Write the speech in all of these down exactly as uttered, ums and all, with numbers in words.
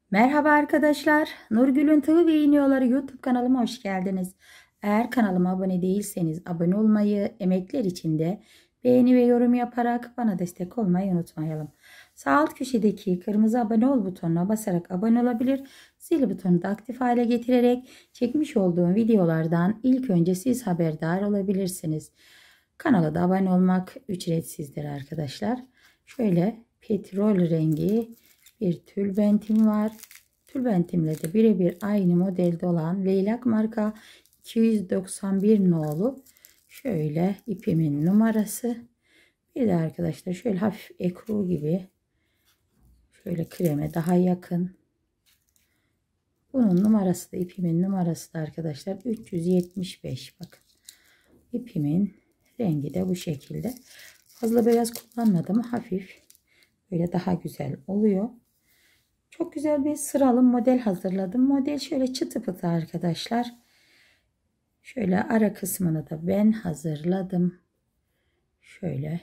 Merhaba arkadaşlar. Nurgül'ün Tığ ve İğniyorları YouTube kanalıma hoş geldiniz. Eğer kanalıma abone değilseniz abone olmayı, emekler için de beğeni ve yorum yaparak bana destek olmayı unutmayalım. Sağ alt köşedeki kırmızı abone ol butonuna basarak abone olabilir. Zil butonunu da aktif hale getirerek çekmiş olduğum videolardan ilk önce siz haberdar olabilirsiniz. Kanala da abone olmak ücretsizdir arkadaşlar. Şöyle petrol rengi bir tülbentim var. Tülbentimle de birebir aynı modelde olan Leylak marka iki yüz doksan bir nolu şöyle ipimin numarası. Bir de arkadaşlar şöyle hafif ekru gibi şöyle kreme daha yakın. Bunun numarası da ipimin numarası da arkadaşlar üç yüz yetmiş beş. Bakın ipimin rengi de bu şekilde. Fazla beyaz kullanmadım. Hafif böyle daha güzel oluyor. Çok güzel bir sıralı model hazırladım. Model şöyle çıtı pıtı arkadaşlar. Şöyle ara kısmını da ben hazırladım. Şöyle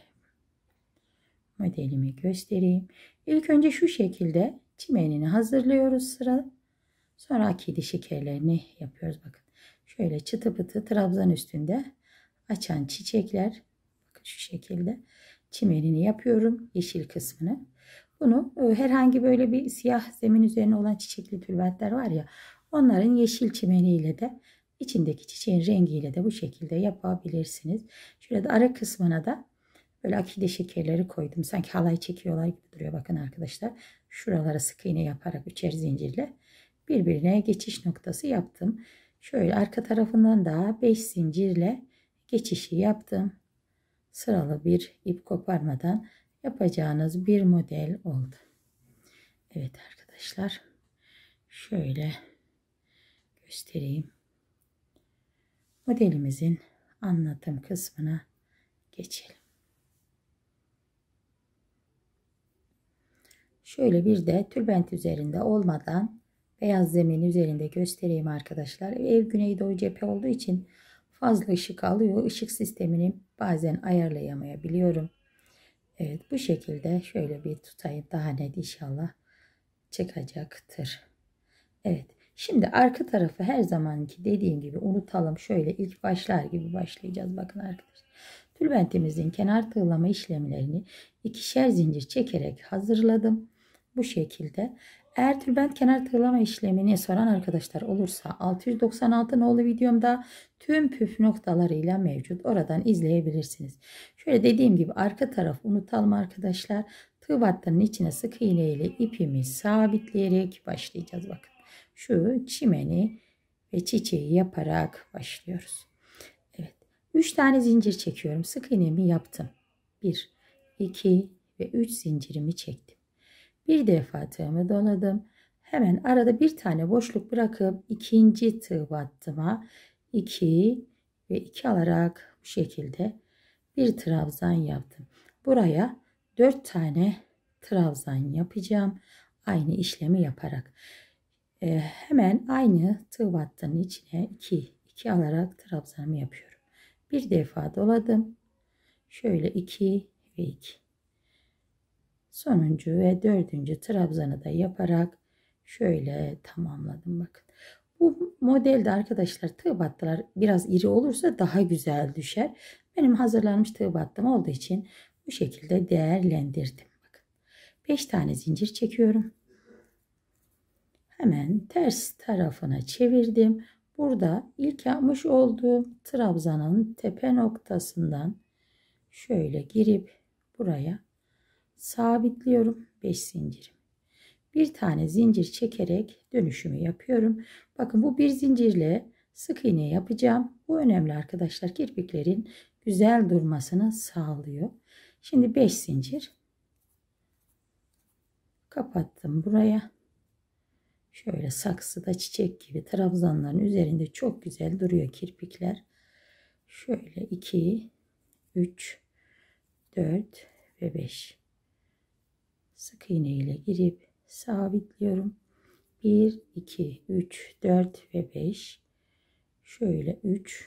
modelimi göstereyim. İlk önce şu şekilde çimenini hazırlıyoruz sıra. Sonra akidi şekerlerini yapıyoruz. Bakın şöyle çıtı pıtı trabzan üstünde açan çiçekler. Bakın şu şekilde çimenini yapıyorum. Yeşil kısmını. Bunu herhangi böyle bir siyah zemin üzerine olan çiçekli tülbentler var ya, onların yeşil çimeniyle de içindeki çiçeğin rengiyle de bu şekilde yapabilirsiniz. Şöyle de ara kısmına da böyle akide şekerleri koydum. Sanki halay çekiyorlar gibi duruyor. Bakın arkadaşlar. Şuralara sık iğne yaparak üçer zincirle birbirine geçiş noktası yaptım. Şöyle arka tarafından da beş zincirle geçişi yaptım. Sıralı bir ip koparmadan yapacağınız bir model oldu. Evet arkadaşlar. Şöyle göstereyim. Modelimizin anlatım kısmına geçelim. Şöyle bir de tülbent üzerinde olmadan beyaz zemin üzerinde göstereyim arkadaşlar. Ev güneydoğu cephe olduğu için fazla ışık alıyor. Işık sistemini bazen ayarlayamayabiliyorum. Evet, bu şekilde şöyle bir tutayım, daha net inşallah çıkacaktır. Evet, şimdi arka tarafı her zamanki dediğim gibi unutalım. Şöyle ilk başlar gibi başlayacağız. Bakın arkadaşlar. Tülbentimizin kenar tığlama işlemlerini ikişer zincir çekerek hazırladım. Bu şekilde. Eğer tülbent kenar tığlama işlemini soran arkadaşlar olursa altı yüz doksan altı nolu videomda tüm püf noktalarıyla mevcut. Oradan izleyebilirsiniz. Şöyle dediğim gibi arka tarafı unutalım arkadaşlar. Tığ battının içine sık iğne ile ipimi sabitleyerek başlayacağız. Bakın şu çimeni ve çiçeği yaparak başlıyoruz. Evet, üç tane zincir çekiyorum. Sık iğnemi yaptım. bir, iki ve üç zincirimi çektim. Bir defa tığımı doladım. Hemen arada bir tane boşluk bırakıp ikinci tığ battıma iki ve iki alarak bu şekilde bir trabzan yaptım. Buraya dört tane trabzan yapacağım. Aynı işlemi yaparak. Ee, hemen aynı tığ battının içine iki iki alarak trabzanımı yapıyorum. Bir defa doladım. Şöyle iki ve iki. Sonuncu ve dördüncü trabzanı da yaparak şöyle tamamladım. Bakın. Bu modelde arkadaşlar tığ battılar biraz iri olursa daha güzel düşer. Benim hazırlanmış tığ battım olduğu için bu şekilde değerlendirdim. Bakın. beş tane zincir çekiyorum. Hemen ters tarafına çevirdim. Burada ilk yapmış olduğum trabzanın tepe noktasından şöyle girip buraya sabitliyorum beş zincirim. Bir tane zincir çekerek dönüşümü yapıyorum. Bakın bu bir zincirle sık iğne yapacağım. Bu önemli arkadaşlar. Kirpiklerin güzel durmasını sağlıyor. Şimdi beş zincir kapattım buraya. Şöyle saksıda çiçek gibi trabzanların üzerinde çok güzel duruyor kirpikler. Şöyle iki, üç, dört ve beş. Sık iğne ile girip sabitliyorum. bir, iki, üç, dört ve beş. Şöyle üç.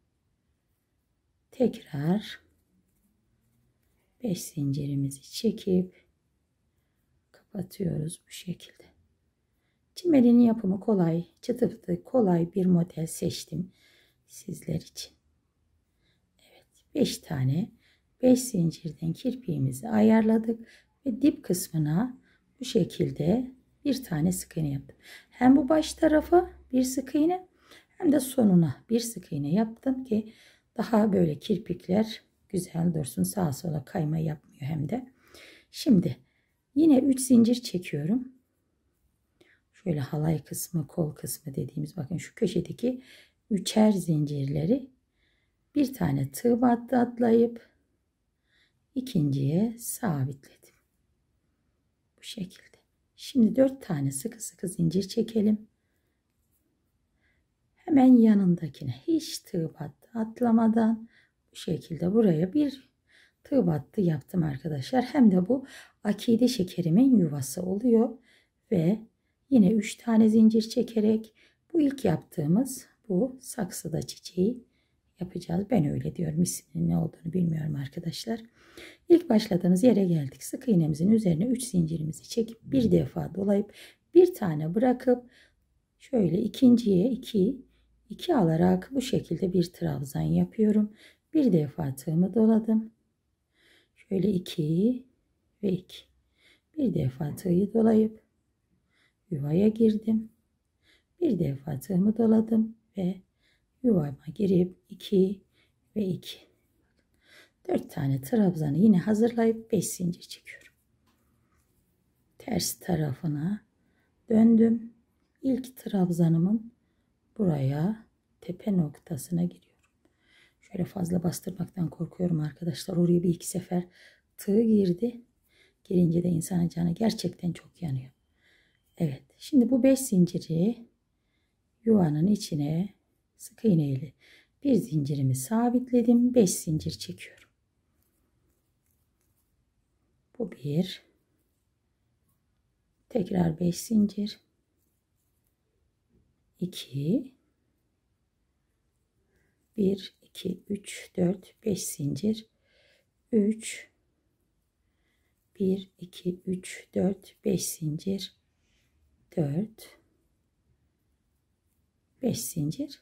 Tekrar beş zincirimizi çekip kapatıyoruz bu şekilde. Çimenin yapımı kolay, çıtı pıtı kolay bir model seçtim sizler için. Evet, beş tane beş zincirden kirpiğimizi ayarladık ve dip kısmına bu şekilde bir tane sık iğne yaptım. Hem bu baş tarafa bir sık iğne hem de sonuna bir sık iğne yaptım ki daha böyle kirpikler güzel dursun, sağa sola kayma yapmıyor hem de. Şimdi yine üç zincir çekiyorum. Şöyle halay kısmı, kol kısmı dediğimiz, bakın şu köşedeki üçer zincirleri bir tane tığ battı atlayıp ikinciye sabitledim. Bu şekilde. Şimdi dört tane sıkı sıkı zincir çekelim. Hemen yanındakine hiç tığ battı atlamadan bu şekilde buraya bir tığ battı yaptım arkadaşlar. Hem de bu akide şekerimin yuvası oluyor ve yine üç tane zincir çekerek bu ilk yaptığımız bu saksıda çiçeği yapacağız. Ben öyle diyorum, isminin ne olduğunu bilmiyorum arkadaşlar. İlk başladığımız yere geldik. Sık iğnemizin üzerine üç zincirimizi çekip bir defa dolayıp bir tane bırakıp şöyle ikinciye iki iki alarak bu şekilde bir trabzan yapıyorum. Bir defa tığımı doladım. Şöyle iki ve iki. Bir defa tığı dolayıp yuvaya girdim. Bir defa tığımı doladım ve yuvama girip iki ve iki. dört tane trabzanı yine hazırlayıp beş zincir çekiyorum. Ters tarafına döndüm. İlk trabzanımın buraya tepe noktasına giriyorum. Şöyle fazla bastırmaktan korkuyorum arkadaşlar. Oraya bir iki sefer tığ girdi. Girince de insanın canı gerçekten çok yanıyor. Evet. Şimdi bu beş zinciri yuvanın içine sık iğne ile bir zincirimi sabitledim. beş zincir çekiyorum. Bu bir. Tekrar beş zincir. iki. bir, iki, üç, dört, beş zincir. üç. bir, iki, üç, dört, beş zincir. dört. beş zincir.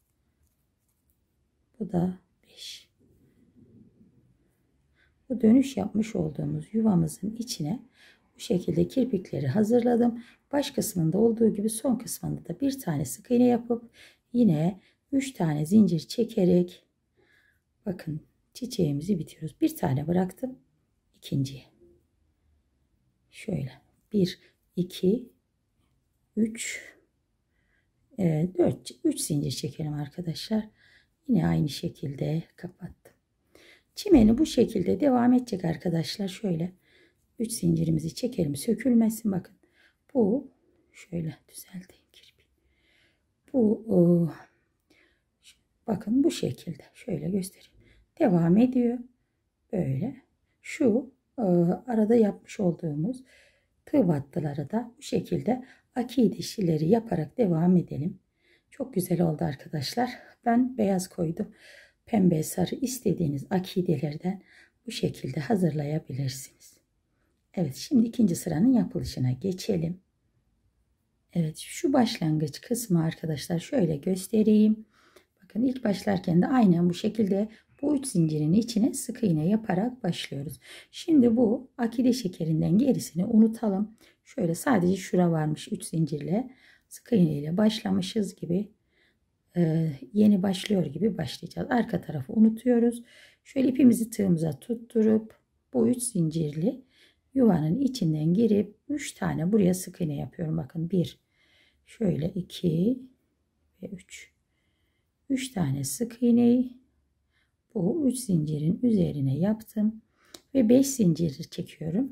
Bu da beş. Bu dönüş yapmış olduğumuz yuvamızın içine bu şekilde kirpikleri hazırladım. Baş kısmında olduğu gibi son kısmında da bir tane sık iğne yapıp yine üç tane zincir çekerek bakın çiçeğimizi bitiriyoruz. Bir tane bıraktım ikinciye. Şöyle bir, iki, üç, dört, üç zincir çekelim arkadaşlar. Yine aynı şekilde kapattım. Çimeni bu şekilde devam edecek arkadaşlar. Şöyle üç zincirimizi çekelim, sökülmesin. Bakın bu şöyle düzelteyim kirpiği. Bu o, bakın bu şekilde şöyle göstereyim. Devam ediyor. Böyle şu e, arada yapmış olduğumuz tığ battıları da bu şekilde akide işleri yaparak devam edelim. Çok güzel oldu arkadaşlar. Ben beyaz koydum. Pembe, sarı istediğiniz akidelerden bu şekilde hazırlayabilirsiniz. Evet, şimdi ikinci sıranın yapılışına geçelim. Evet, şu başlangıç kısmı arkadaşlar şöyle göstereyim. Bakın ilk başlarken de aynen bu şekilde bu üç zincirin içine sık iğne yaparak başlıyoruz. Şimdi bu akide şekerinden gerisini unutalım. Şöyle sadece şura varmış üç zincirle sık iğne ile başlamışız gibi. Yeni başlıyor gibi başlayacağız. Arka tarafı unutuyoruz. Şöyle ipimizi tığımıza tutturup bu üç zincirli yuvanın içinden girip üç tane buraya sık iğne yapıyorum. Bakın bir, şöyle iki ve üç. üç tane sık iğneyi bu üç zincirin üzerine yaptım ve beş zincir çekiyorum.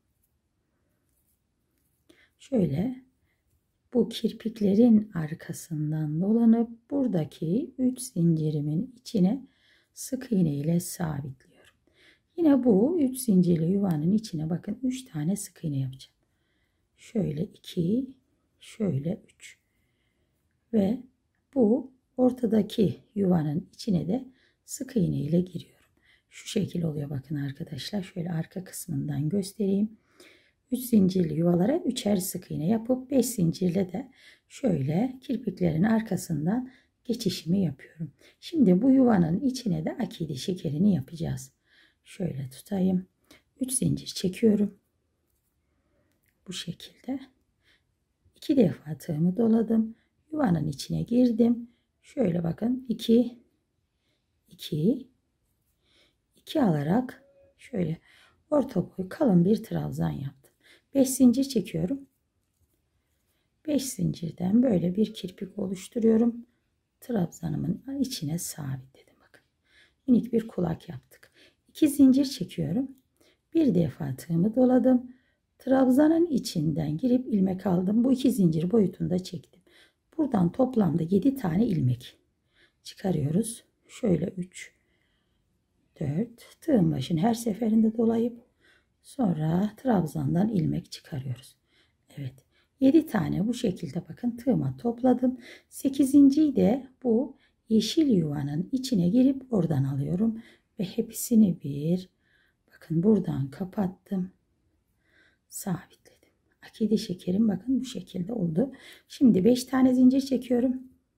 Şöyle bu kirpiklerin arkasından dolanıp buradaki üç zincirimin içine sık iğne ile sabitliyorum. Yine bu üç zincirli yuvanın içine bakın üç tane sık iğne yapacağım. Şöyle iki, şöyle üç. Ve bu ortadaki yuvanın içine de sık iğne ile giriyorum. Şu şekil oluyor bakın arkadaşlar. Şöyle arka kısmından göstereyim. üç zincirli yuvalara üçer sık iğne yapıp beş zincirle de şöyle kirpiklerin arkasından geçişimi yapıyorum. Şimdi bu yuvanın içine de akide şekerini yapacağız. Şöyle tutayım. üç zincir çekiyorum. Bu şekilde. iki defa tığımı doladım. Yuvanın içine girdim. Şöyle bakın iki iki iki alarak şöyle orta boy kalın bir trabzan yaptım. beş zincir çekiyorum. beş zincirden böyle bir kirpik oluşturuyorum. Trabzanımın içine sabitledim. Bakın. Minik bir kulak yaptık. iki zincir çekiyorum. Bir defa tığımı doladım. Trabzanın içinden girip ilmek aldım. Bu iki zincir boyutunda çektim. Buradan toplamda yedi tane ilmek çıkarıyoruz. Şöyle üç, dört, tığın başını her seferinde dolayıp sonra trabzandan ilmek çıkarıyoruz. Evet, yedi tane bu şekilde bakın tığıma topladım. sekizinciyi de bu yeşil yuvanın içine girip oradan alıyorum ve hepsini bir bakın buradan kapattım, sabitledim. Akide şekerim bakın bu şekilde oldu. Şimdi beş tane zincir çekiyorum.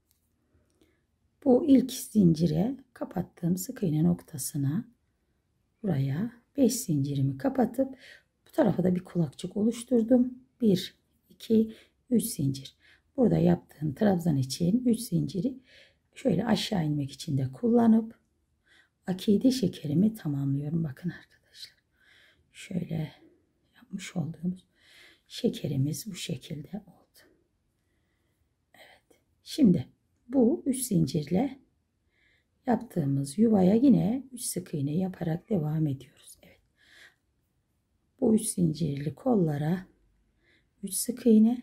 Bu ilk zincire kapattığım sık iğne noktasına buraya beş zincirimi kapatıp bu tarafa da bir kulakçık oluşturdum. bir, iki, üç zincir. Burada yaptığım trabzan için üç zinciri şöyle aşağı inmek için de kullanıp akide şekerimi tamamlıyorum. Bakın arkadaşlar. Şöyle yapmış olduğumuz şekerimiz bu şekilde oldu. Evet. Şimdi bu üç zincirle yaptığımız yuvaya yine üç sık iğne yaparak devam ediyoruz. Evet. Bu üç zincirli kollara üç sık iğne,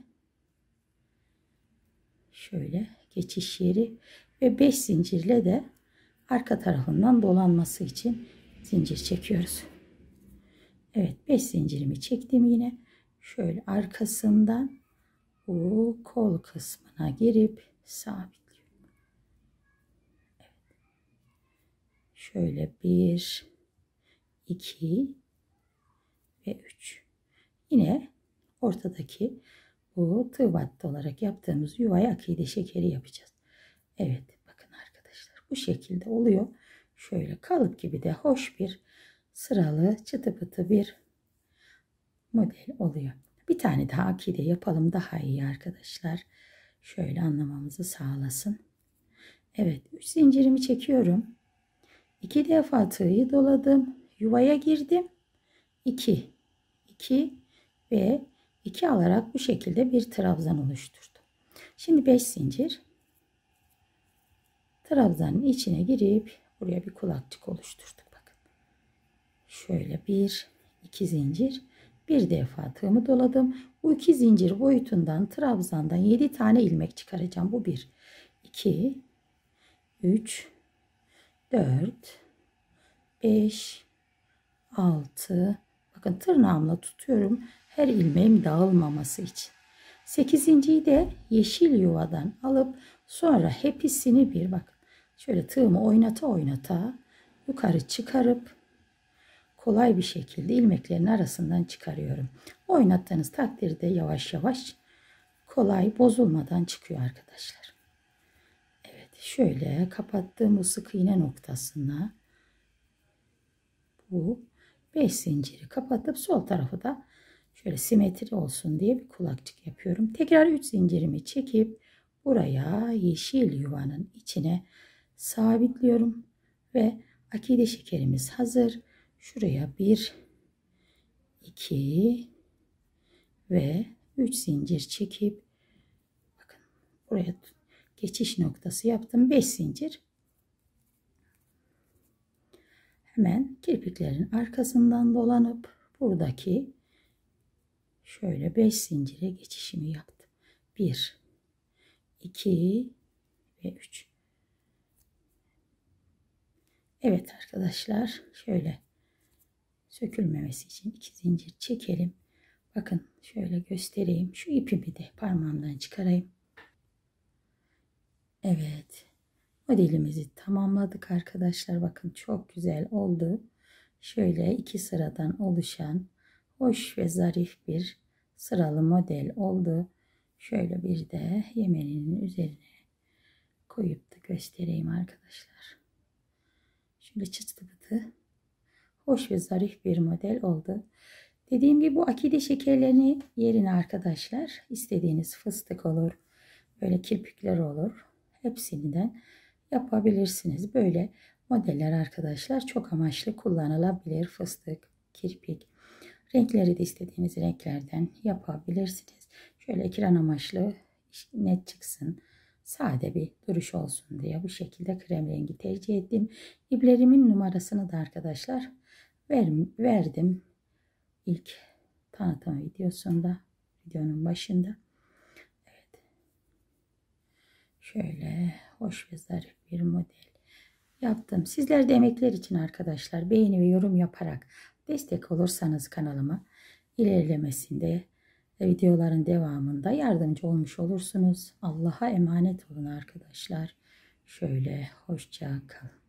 şöyle geçiş yeri ve beş zincirle de arka tarafından dolanması için zincir çekiyoruz. Evet, beş zincirimi çektim yine. Şöyle arkasından bu kol kısmına girip sabitliyorum. Evet. Şöyle bir, iki ve üç. Yine ortadaki bu tığ battı olarak yaptığımız yuvaya akide şekeri yapacağız. Evet, bakın arkadaşlar bu şekilde oluyor. Şöyle kalıp gibi de hoş bir sıralı çıtı pıtı bir model oluyor. Bir tane daha akide yapalım, daha iyi arkadaşlar. Şöyle anlamamızı sağlasın. Evet, üç zincirimi çekiyorum. iki defa tığı doladım. Yuvaya girdim. iki, iki ve iki alarak bu şekilde bir trabzan oluşturdum. Şimdi beş zincir. Trabzanın içine girip buraya bir kulakçık oluşturduk. Bakın. Şöyle bir, iki zincir. Bir defa tığımı doladım. Bu iki zincir boyutundan trabzandan yedi tane ilmek çıkaracağım. Bu bir, iki, üç, dört, beş, altı. Bakın tırnağımla tutuyorum. Her ilmeğim dağılmaması için. sekizinciyi de yeşil yuvadan alıp sonra hepsini bir bakın. Şöyle tığımı oynata oynata yukarı çıkarıp kolay bir şekilde ilmeklerin arasından çıkarıyorum. Oynattığınız takdirde yavaş yavaş kolay bozulmadan çıkıyor arkadaşlar. Evet, şöyle kapattığım bu sık iğne noktasına bu beş zinciri kapatıp sol tarafı da şöyle simetri olsun diye bir kulakçık yapıyorum. Tekrar üç zincirimi çekip buraya yeşil yuvanın içine sabitliyorum ve akide şekerimiz hazır. Şuraya bir, iki ve üç zincir çekip bakın buraya geçiş noktası yaptım. beş zincir. Hemen kirpiklerin arkasından dolanıp buradaki şöyle beş zincire geçişimi yaptım. bir, iki ve üç. Evet arkadaşlar, şöyle sökülmemesi için iki zincir çekelim. Bakın şöyle göstereyim. Şu ipimi de parmağımdan çıkarayım. Evet. Modelimizi tamamladık arkadaşlar. Bakın çok güzel oldu. Şöyle iki sıradan oluşan hoş ve zarif bir sıralı model oldu. Şöyle bir de yemeninin üzerine koyup da göstereyim arkadaşlar. Şöyle çıtı pıtı hoş ve zarif bir model oldu. Dediğim gibi bu akide şekerlerini yerine arkadaşlar istediğiniz fıstık olur, böyle kirpikler olur. Hepsinden yapabilirsiniz. Böyle modeller arkadaşlar çok amaçlı kullanılabilir. Fıstık, kirpik, renkleri de istediğiniz renklerden yapabilirsiniz. Şöyle ekran amaçlı net çıksın, sade bir duruş olsun diye bu şekilde krem rengi tercih ettim. İplerimin numarasını da arkadaşlar verdim ilk tanıtım videosunda, videonun başında. Evet. Şöyle hoş ve zarif bir model yaptım. Sizler de emekler için arkadaşlar beğeni ve yorum yaparak destek olursanız kanalıma ilerlemesinde, videoların devamında yardımcı olmuş olursunuz. Allah'a emanet olun arkadaşlar. Şöyle hoşça kalın.